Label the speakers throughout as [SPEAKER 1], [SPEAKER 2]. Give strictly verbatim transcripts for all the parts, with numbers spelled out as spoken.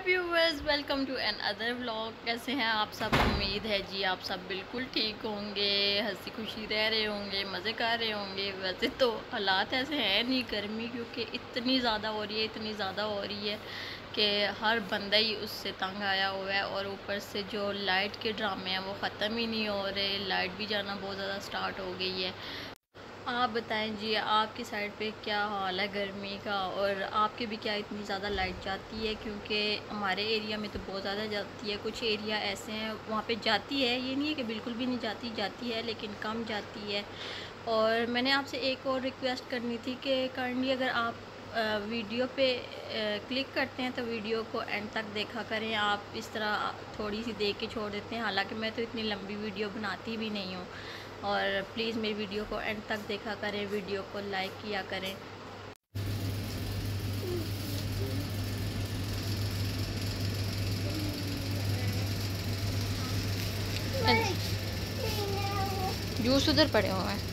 [SPEAKER 1] Viewers, welcome to another vlog. कैसे हैं आप सब? उम्मीद है जी आप सब बिल्कुल ठीक होंगे, हंसी खुशी रह रहे होंगे, मज़े कर रहे होंगे। वैसे तो हालात ऐसे हैं नहीं, गर्मी क्योंकि इतनी ज़्यादा हो रही है इतनी ज़्यादा हो रही है कि हर बंदा ही उससे तंग आया हुआ है। और ऊपर से जो लाइट के ड्रामे हैं वो ख़त्म ही नहीं हो रहे, लाइट भी जाना बहुत ज़्यादा स्टार्ट हो गई है। आप बताएं जी, आपकी साइड पे क्या हाल है गर्मी का, और आपके भी क्या इतनी ज़्यादा लाइट जाती है? क्योंकि हमारे एरिया में तो बहुत ज़्यादा जाती है। कुछ एरिया ऐसे हैं वहाँ पे जाती है, ये नहीं है कि बिल्कुल भी नहीं जाती, जाती है लेकिन कम जाती है। और मैंने आपसे एक और रिक्वेस्ट करनी थी कि काइंडली अगर आप वीडियो पे क्लिक करते हैं तो वीडियो को एंड तक देखा करें। आप इस तरह थोड़ी सी देख के छोड़ देते हैं, हालांकि मैं तो इतनी लंबी वीडियो बनाती भी नहीं हूँ। और प्लीज़ मेरी वीडियो को एंड तक देखा करें, वीडियो को लाइक किया करें। जूस उधर पड़े हुए हैं,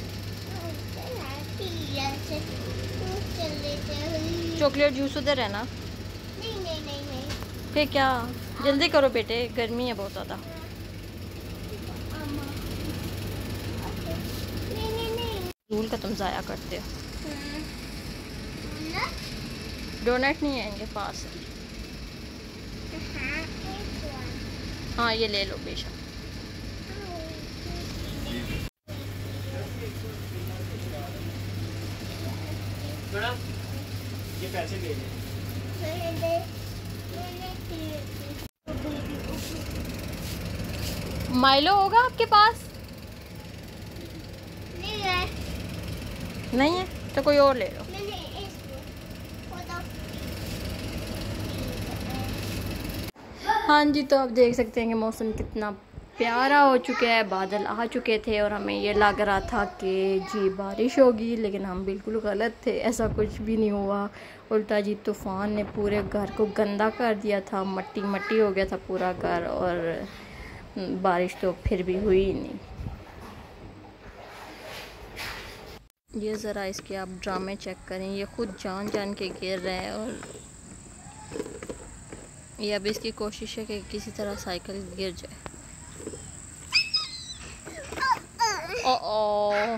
[SPEAKER 1] चॉकलेट जूस उधर है ना।
[SPEAKER 2] नहीं नहीं नहीं नहीं।
[SPEAKER 1] फिर क्या, जल्दी करो बेटे, गर्मी है बहुत ज़्यादा। धूल का तुम ज़ाया करते हो। डोनट नहीं है इनके पास। हाँ ये ले लो बेशक।
[SPEAKER 3] ये पैसे ले ले।
[SPEAKER 1] माइलो होगा आपके पास?
[SPEAKER 2] नहीं है।
[SPEAKER 1] नहीं है तो कोई और ले लो। हाँ जी, तो आप देख सकते हैं कि मौसम कितना प्यारा हो चुका है। बादल आ चुके थे और हमें ये लग रहा था कि जी बारिश होगी, लेकिन हम बिल्कुल गलत थे, ऐसा कुछ भी नहीं हुआ। उल्टा जी तूफ़ान ने पूरे घर को गंदा कर दिया था, मट्टी मट्टी हो गया था पूरा घर, और बारिश तो फिर भी हुई नहीं। ये ज़रा इसके आप ड्रामे चेक करें, ये खुद जान जान के गिर रहे हैं। और ये अब इसकी कोशिश है कि किसी तरह साइकिल गिर जाए। ओ ओ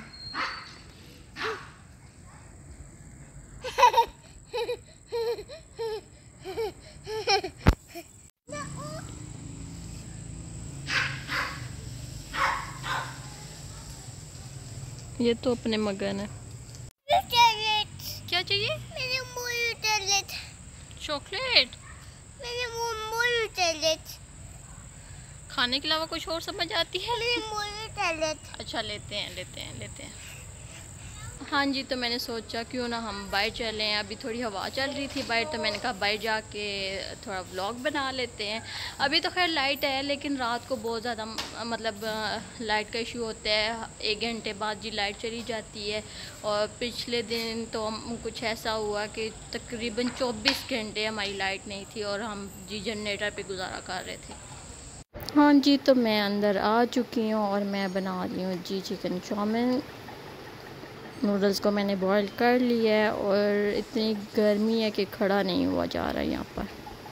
[SPEAKER 1] ये तो अपने मगन है। क्या चाहिए?
[SPEAKER 2] मेरे मुंह टैलेट।
[SPEAKER 1] चॉकलेट?
[SPEAKER 2] मेरे मुंह टैलेट।
[SPEAKER 1] खाने के अलावा कुछ और समझ आती है?
[SPEAKER 2] मेरे मुंह टैलेट।
[SPEAKER 1] अच्छा लेते हैं लेते हैं लेते हैं। हाँ जी, तो मैंने सोचा क्यों ना हम बाहर चलें। अभी थोड़ी हवा चल रही थी बाहर, तो मैंने कहा बाहर जाके थोड़ा व्लॉग बना लेते हैं। अभी तो खैर लाइट है, लेकिन रात को बहुत ज़्यादा मतलब लाइट का इशू होता है। एक घंटे बाद जी लाइट चली जाती है। और पिछले दिन तो हम कुछ ऐसा हुआ कि तकरीबन चौबीस घंटे हमारी लाइट नहीं थी और हम जी जनरेटर पे गुजारा कर रहे थे। हाँ जी, तो मैं अंदर आ चुकी हूँ और मैं बना रही हूँ जी चिकन चाउमीन। नूडल्स को मैंने बॉईल कर लिया है और इतनी गर्मी है कि खड़ा नहीं हुआ जा रहा है यहाँ पर।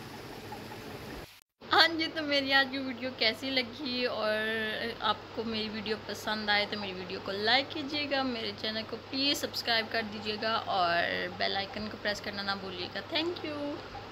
[SPEAKER 1] हाँ जी, तो मेरी आज की वीडियो कैसी लगी, और आपको मेरी वीडियो पसंद आए तो मेरी वीडियो को लाइक कीजिएगा, मेरे चैनल को प्लीज़ सब्सक्राइब कर दीजिएगा और बेल आइकन को प्रेस करना ना भूलिएगा। Thank you.